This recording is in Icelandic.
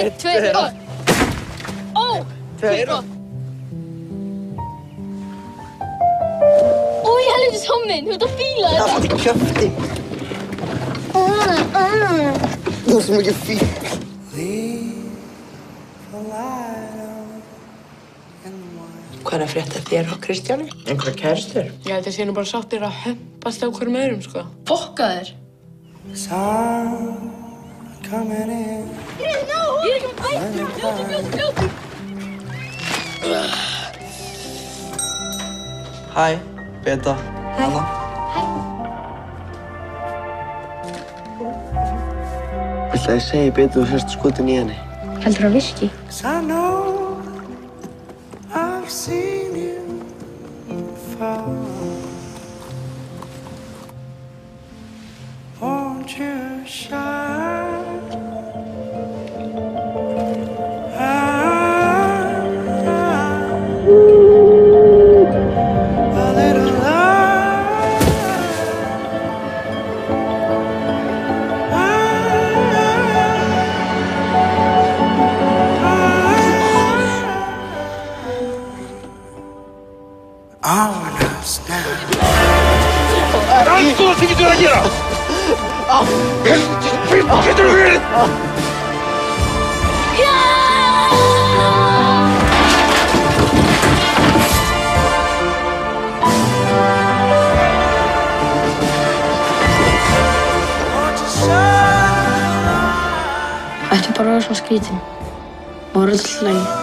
1, 2, 3. Ó! 2. Ói, helviti Tommi, þú ert að fíla þetta. Það er kjöfti. Þú ert svo mikið fíl. Hvað er að frétta þér og Kristjáni? Einhverja kærastur? Ég held að sé nú bara sáttir að hömpast á hverjum öðrum, sko. Fokka þér. Ég er ekki með bætt. Fljótur. Hæ, Beta. Anna. Viltu að ég segi Beta þú sérst skotin í henni? Heldur það viski? I've seen you fall. Won't you shine? A little love. Ánast now. Það er allt góð sem getur að gera! Helviti, hvað getur þú verið? Ættu bara að vera svona skrítin. Og var öll í lagi.